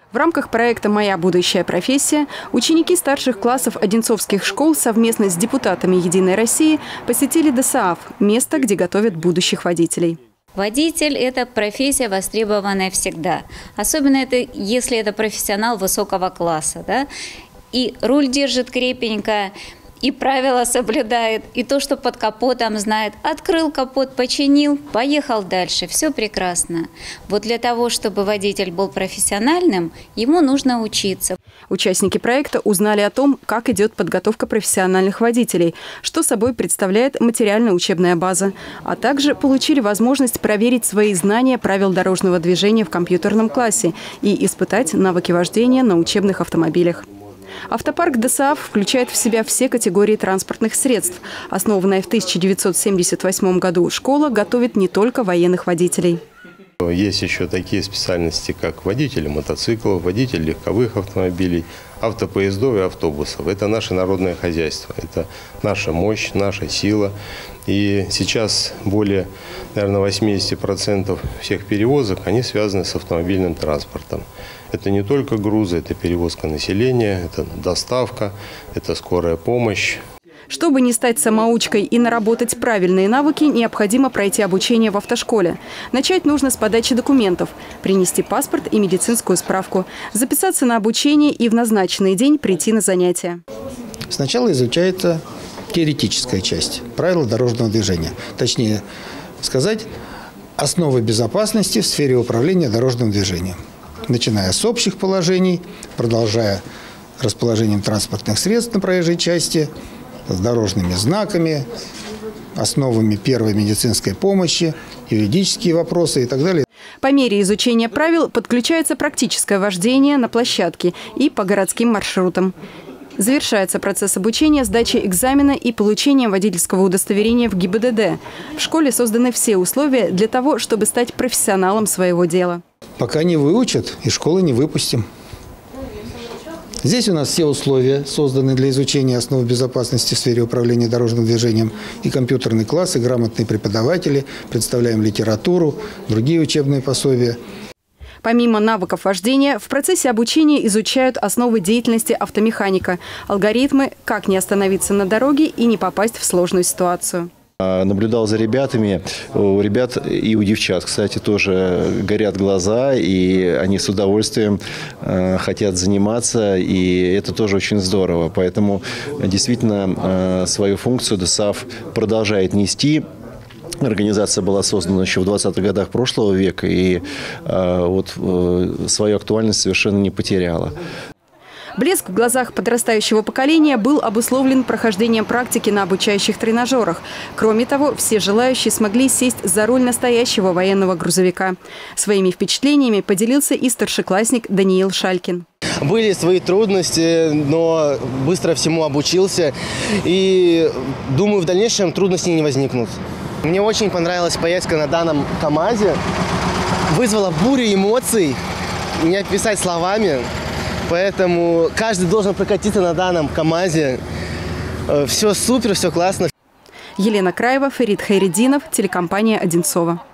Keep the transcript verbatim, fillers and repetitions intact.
В рамках проекта «Моя будущая профессия» ученики старших классов одинцовских школ совместно с депутатами «Единой России» посетили ДОСААФ – место, где готовят будущих водителей. Водитель – это профессия, востребованная всегда. Особенно это, если это профессионал высокого класса. Да? И руль держит крепенько, и правила соблюдает, и то, что под капотом знает. Открыл капот, починил, поехал дальше. Все прекрасно. Вот для того, чтобы водитель был профессиональным, ему нужно учиться. Участники проекта узнали о том, как идет подготовка профессиональных водителей, что собой представляет материально-учебная база, а также получили возможность проверить свои знания правил дорожного движения в компьютерном классе и испытать навыки вождения на учебных автомобилях. Автопарк ДОСААФ включает в себя все категории транспортных средств. Основанная в тысяча девятьсот семьдесят восьмом году школа готовит не только военных водителей. Есть еще такие специальности, как водители мотоциклов, водители легковых автомобилей, автопоездов и автобусов. Это наше народное хозяйство, это наша мощь, наша сила. И сейчас более, наверное, восемьдесят процентов всех перевозок, они связаны с автомобильным транспортом. Это не только грузы, это перевозка населения, это доставка, это скорая помощь. Чтобы не стать самоучкой и наработать правильные навыки, необходимо пройти обучение в автошколе. Начать нужно с подачи документов, принести паспорт и медицинскую справку, записаться на обучение и в назначенный день прийти на занятия. Сначала изучается теоретическая часть, правила дорожного движения. Точнее сказать, основы безопасности в сфере управления дорожным движением. Начиная с общих положений, продолжая расположением транспортных средств на проезжей части, с дорожными знаками, основами первой медицинской помощи, юридические вопросы и так далее. По мере изучения правил подключается практическое вождение на площадке и по городским маршрутам. Завершается процесс обучения сдачей экзамена и получением водительского удостоверения в ГИБДД. В школе созданы все условия для того, чтобы стать профессионалом своего дела. Пока не выучат, из школы не выпустим. Здесь у нас все условия созданы для изучения основ безопасности в сфере управления дорожным движением. И компьютерный класс, и грамотные преподаватели. Представляем литературу, другие учебные пособия. Помимо навыков вождения, в процессе обучения изучают основы деятельности автомеханика, алгоритмы, как не остановиться на дороге и не попасть в сложную ситуацию. Наблюдал за ребятами. У ребят и у девчат, кстати, тоже горят глаза, и они с удовольствием э, хотят заниматься, и это тоже очень здорово. Поэтому действительно э, свою функцию ДОСААФ продолжает нести. Организация была создана еще в двадцатых годах прошлого века, и э, вот э, свою актуальность совершенно не потеряла. Блеск в глазах подрастающего поколения был обусловлен прохождением практики на обучающих тренажерах. Кроме того, все желающие смогли сесть за руль настоящего военного грузовика. Своими впечатлениями поделился и старшеклассник Даниил Шалькин. Были свои трудности, но быстро всему обучился. И думаю, в дальнейшем трудностей не возникнут. Мне очень понравилась поездка на данном КАМАЗе. Вызвала бурю эмоций, не описать словами. Поэтому каждый должен прокатиться на данном КАМАЗе. Все супер, все классно. Елена Краева, Фарид Хайреддинов, телекомпания «Одинцово».